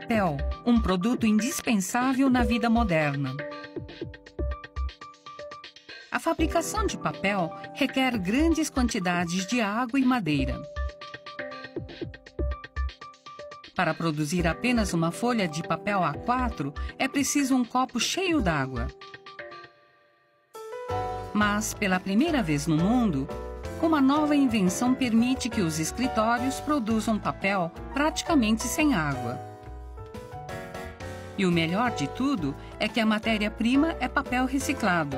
Papel, um produto indispensável na vida moderna. A fabricação de papel requer grandes quantidades de água e madeira. Para produzir apenas uma folha de papel A4, é preciso um copo cheio d'água. Mas, pela primeira vez no mundo, uma nova invenção permite que os escritórios produzam papel praticamente sem água. E o melhor de tudo é que a matéria-prima é papel reciclado.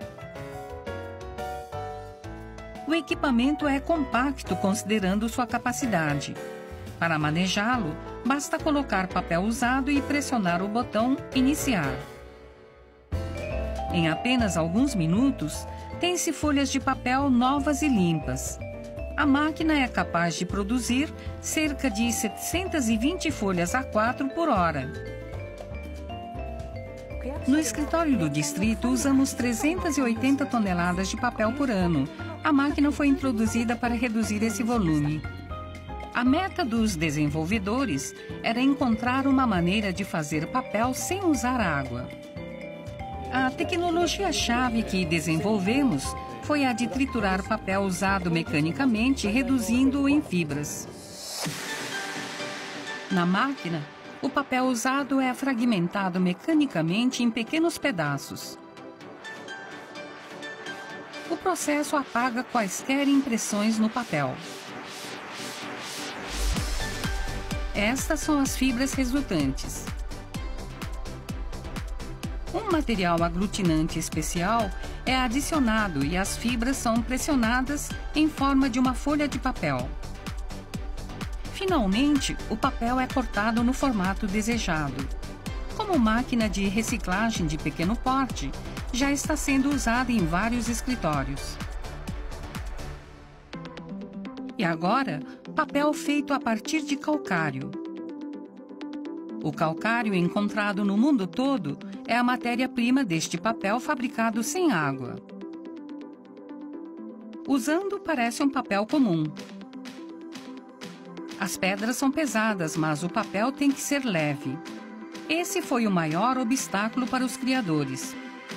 O equipamento é compacto considerando sua capacidade. Para manejá-lo, basta colocar papel usado e pressionar o botão Iniciar. Em apenas alguns minutos, tem-se folhas de papel novas e limpas. A máquina é capaz de produzir cerca de 720 folhas A4 por hora. No escritório do distrito, usamos 380 toneladas de papel por ano. A máquina foi introduzida para reduzir esse volume. A meta dos desenvolvedores era encontrar uma maneira de fazer papel sem usar água. A tecnologia-chave que desenvolvemos foi a de triturar papel usado mecanicamente, reduzindo-o em fibras. Na máquina, o papel usado é fragmentado mecanicamente em pequenos pedaços. O processo apaga quaisquer impressões no papel. Estas são as fibras resultantes. Um material aglutinante especial é adicionado e as fibras são pressionadas em forma de uma folha de papel. Finalmente, o papel é cortado no formato desejado. Como máquina de reciclagem de pequeno porte, já está sendo usada em vários escritórios. E agora, papel feito a partir de calcário. O calcário encontrado no mundo todo é a matéria-prima deste papel fabricado sem água. Usando, parece um papel comum. As pedras são pesadas, mas o papel tem que ser leve. Esse foi o maior obstáculo para os criadores.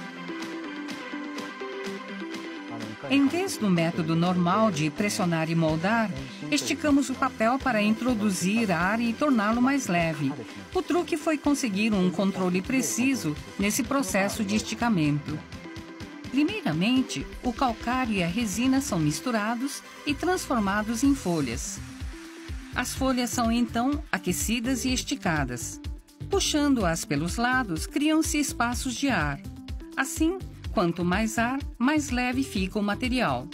Em vez do método normal de pressionar e moldar, esticamos o papel para introduzir ar e torná-lo mais leve. O truque foi conseguir um controle preciso nesse processo de esticamento. Primeiramente, o calcário e a resina são misturados e transformados em folhas. As folhas são então aquecidas e esticadas. Puxando-as pelos lados, criam-se espaços de ar. Assim, quanto mais ar, mais leve fica o material.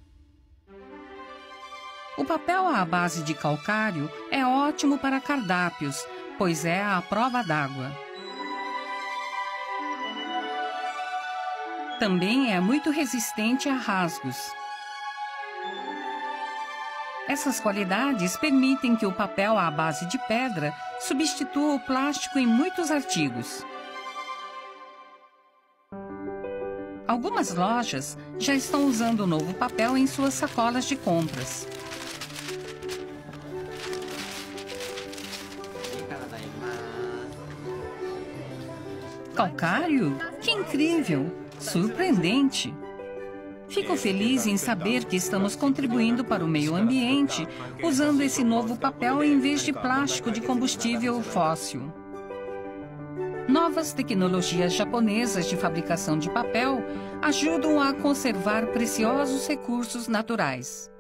O papel à base de calcário é ótimo para cardápios, pois é à prova d'água. Também é muito resistente a rasgos. Essas qualidades permitem que o papel à base de pedra substitua o plástico em muitos artigos. Algumas lojas já estão usando o novo papel em suas sacolas de compras. Calcário? Que incrível! Surpreendente! Fico feliz em saber que estamos contribuindo para o meio ambiente usando esse novo papel em vez de plástico de combustível fóssil. Novas tecnologias japonesas de fabricação de papel ajudam a conservar preciosos recursos naturais.